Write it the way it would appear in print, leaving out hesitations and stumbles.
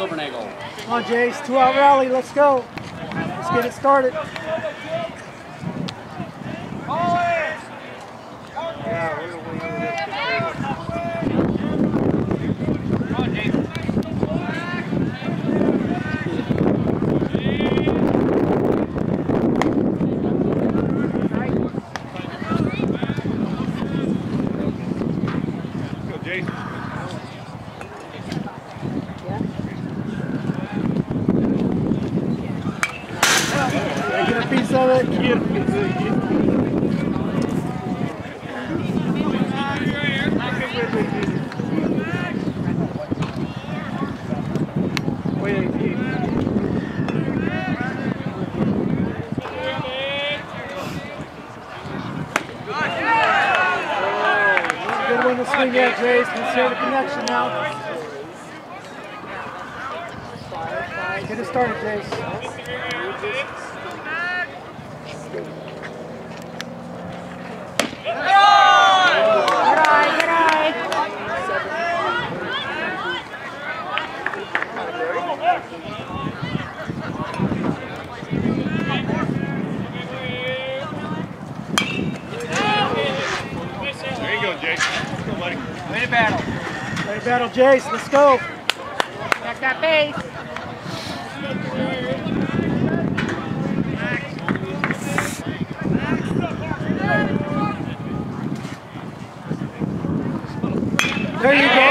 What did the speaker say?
Silvernagel. Come on, Jace. 2-out rally. Let's go. Let's get it started. Get a piece of it. Good one to swing at, Jace. Let's hear the connection now. Get it started, Jace. There you go, Jake. Let's go, buddy. Way to battle. Way to battle, Jace. Let's go. Back that base. There you go.